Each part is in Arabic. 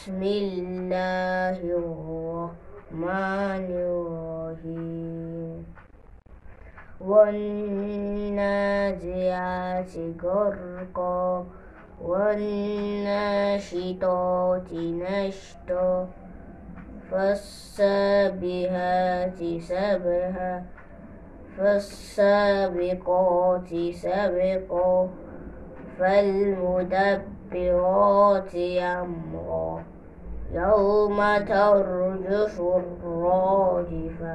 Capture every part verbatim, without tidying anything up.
بسم الله الرحمن الرحيم والنازعات غرقا والناشطات نشطا فالسابحات سبحا فالسابقات سبقا فالمدبرات أمرا يوم ترجف الراجفة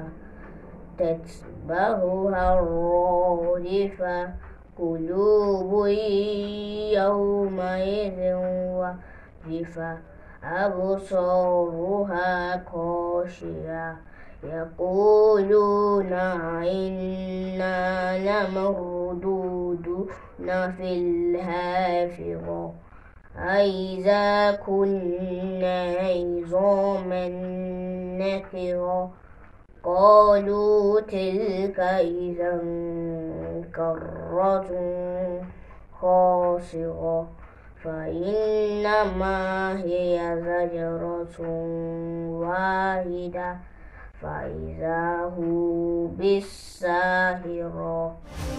تتبعها الرادفة قلوب يومئذ واجفة أبصارها خاشعة يقولون إنا لمردودون في الحافرة أإذا كنا عظاما نخرة قالوا تلك إذا كرة خاسرة فإنما هي زجرة واحدة فإذا هم بالساهرة.